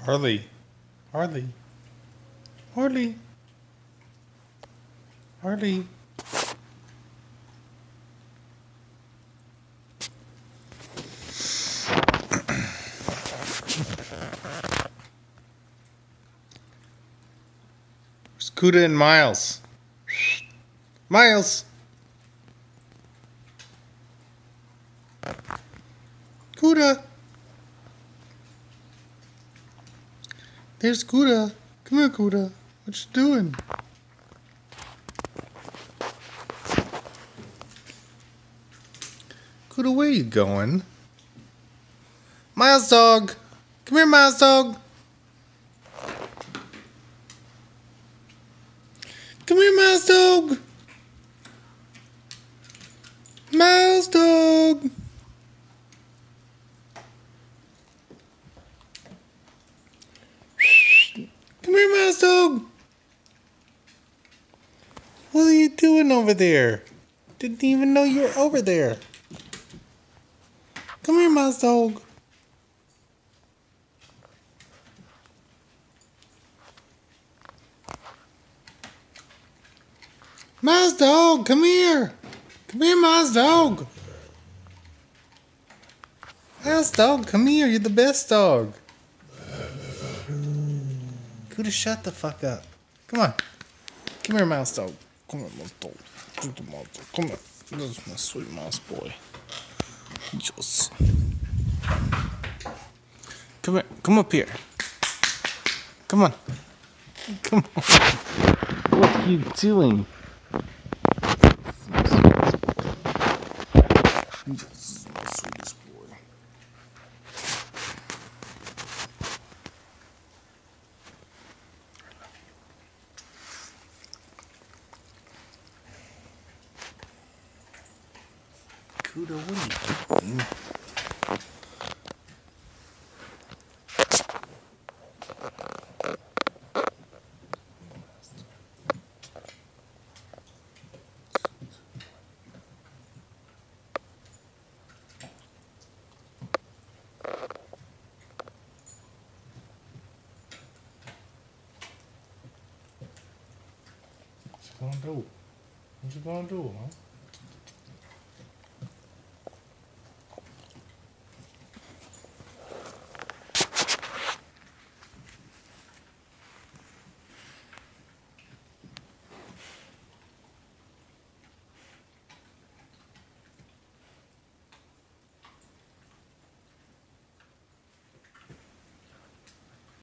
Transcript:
Harley. Harley. Harley. Harley. Where's Cuda and Miles? Miles! Cuda! There's Cuda. Come here, Cuda. What you doing? Cuda, where you going? Miles dog! Come here, Miles dog! Come here, Miles dog! Miles dog! Come here, Miles dog! What are you doing over there? Didn't even know you were over there. Come here, Miles dog. Miles dog, come here. Come here, Miles dog. Miles dog, come here. You're the best dog. Cuda, shut the fuck up. Come on. Come here, Mouse dog. Come here, Mouse dog. Come here. This is my sweet mouse boy. Just. Come here. Come up here. Come on. Come on. What are you doing? This is my sweetest boy. Cuda, what are you doing? What you gonna do? What you gonna do, huh?